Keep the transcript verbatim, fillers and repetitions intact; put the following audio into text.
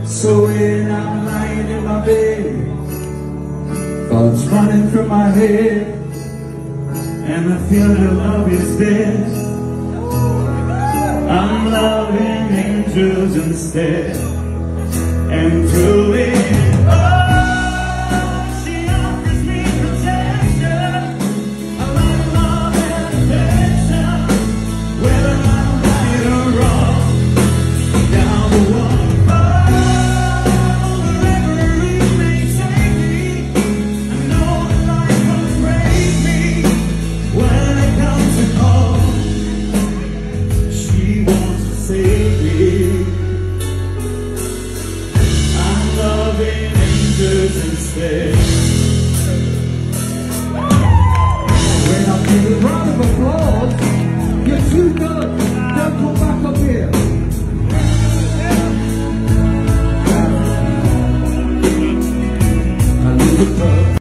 So when I'm lying in my bed, thoughts running through my head, and I feel that love is dead, I'm loving angels instead. And through it all, she offers me protection, a lot of love and affection, whether I'm right or wrong, down the waterfall, wherever it may take me. I know that life will break me when it comes to call. She wants to save me. I'm loving angels instead. When I give a round of applause, you're too good. Don't come back up here. I live above.